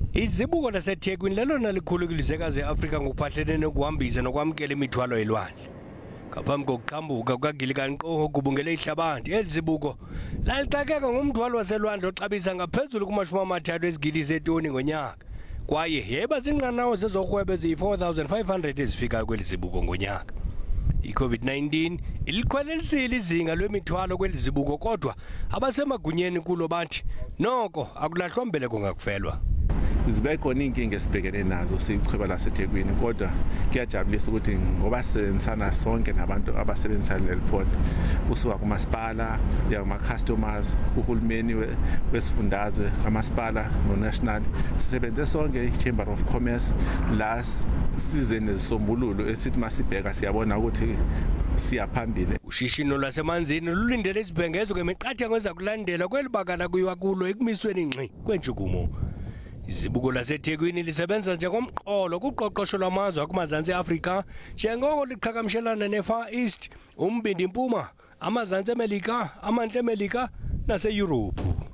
Izibuko laseThekwini lelona likhulu kwilizwekazi eAfrika ngokuphathelene nokuhambisa nokwamkela imithwalo elwandle. Ngaphambi kokuqhambuka kukaGilikankqo ogubungele ihlabathi, izibuko lalixakeka ngomthwalo waselwandle oxabisa ngaphezulu kuma-30 ezigidi zeetoni ngonyaka. Kwaye yeba zinqanawa zezorhwebo eziyi-4,500 ezifikayo kwelizibuko ngonyaka. I-COVID-19 ilikhwelelisile izinga lwemithwalo kwelizibuko, kodwa abasemagunyeni kulo bathi noko akulahlwa mbeleko ngakufelwa. Zibe khona inkinga esibhekene nazo siyichweba laseThekwini, kodwa kuyajabulisa ukuthi ngoba sisebenzisana sonke nabantu abasebenzisana leliphonto, usuka kumasipala, ya kuma-customers, uhulumeni wesifundazwe, kamasipala no-national, sisebenze sonke i-Chamber of Commerce la size nezisombululo esithi masibheka siyabona ukuthi siyaphambili. Ushishino lwasemanzini lulindele izibhengezo ngemiqathango ezakulandela kwelibakala kuyiwa kulo ekumisweni ngxi kweentshukumo. Izibuko laseThekwini lisebenza njengomqolo kuqoqosho lwamazwe akuMazantsi Afrika, njengoko liqhagamshelana neFar East, uMbindi Mpuma, Amazantsi Melika, Amantla Melika naseYurophu.